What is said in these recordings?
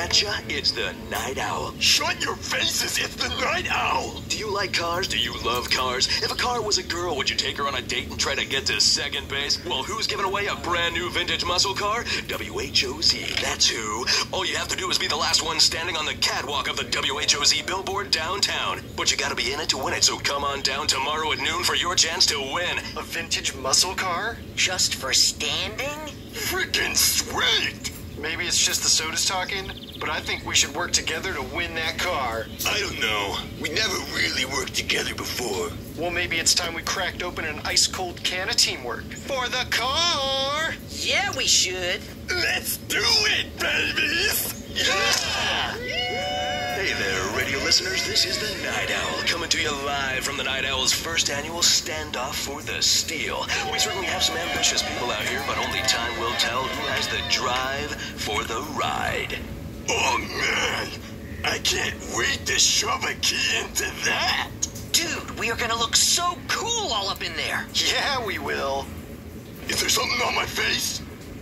at ya, it's the Night Owl. Shut your faces, it's the Night Owl! Do you like cars? Do you love cars? If a car was a girl, would you take her on a date and try to get to second base? Well, who's giving away a brand new vintage muscle car? WHOZ, that's who. All you have to do is be the last one standing on the catwalk of the WHOZ billboard downtown. But you gotta be in it to win it, so come on down tomorrow at noon for your chance to win. A vintage muscle car? Just for standing? Freaking sweet! Maybe it's just the sodas talking, but I think we should work together to win that car. I don't know. We never really worked together before. Well, maybe it's time we cracked open an ice-cold can of teamwork. For the car! Yeah, we should. Let's do it, babies! Yeah! Hey there, radio listeners. This is the Night Owl, coming to you live from the Night Owl's first annual Standoff for the Steel. We certainly have some ambitious people out here, but only time will tell who has the drive for the ride. Oh, man! I can't wait to shove a key into that! Dude, we are gonna look so cool all up in there. Yeah, we will. Is there something on my face?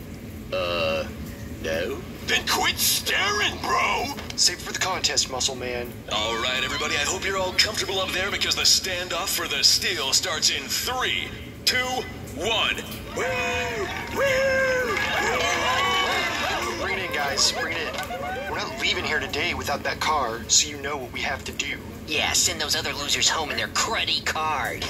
No? Then quit staring, bro! Save it for the contest, Muscle Man. All right, everybody, I hope you're all comfortable up there because the Standoff for the Steel starts in 3, 2, 1. Woo! Woo! Bring it in, guys. Bring it in. We're not leaving here today without that car, so you know what we have to do. Yeah, send those other losers home in their cruddy card.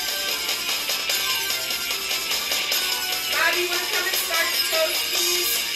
Bobby, you want to come and start the toast, please?